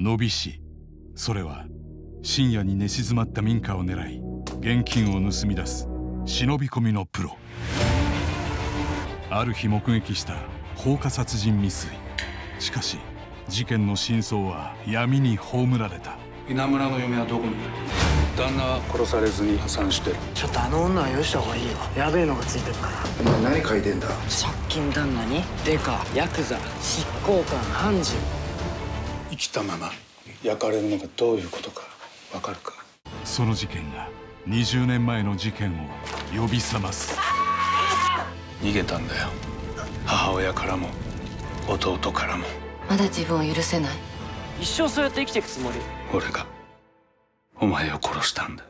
ノビ師。それは深夜に寝静まった民家を狙い現金を盗み出す忍び込みのプロ。ある日目撃した放火殺人未遂。しかし事件の真相は闇に葬られた。 稲村の嫁はどこにいる？旦那は殺されずに破産してる。 ちょっとあの女はよした方がいいよ。やべえのがついてるから。 お前何書いてんだ？ 借金旦那にデカヤクザ執行官判事。 生きたまま焼かれるのがどういうことかわかるか？ その事件が20年前の事件を呼び覚ます。 逃げたんだよ。母親からも弟からも。 まだ自分を許せない。 一生そうやって生きていくつもり？ 俺がお前を殺したんだ。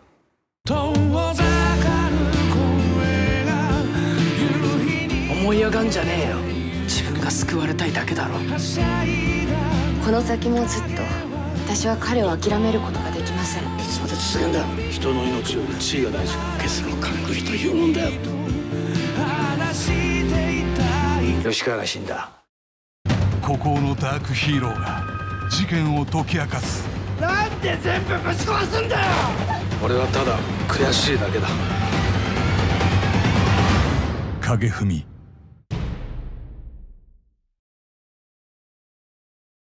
思い上がんじゃねえよ。自分が救われたいだけだろ。 この先もずっと私は彼を諦めることができません。 いつまで続けんだよ。人の命より地位が大事。ゲスの勘繰りというもんだよ。吉川が死んだ。 孤高のダークヒーローが事件を解き明かす。 なんで全部ぶち壊すんだよ。 俺はただ悔しいだけだ。 影踏み。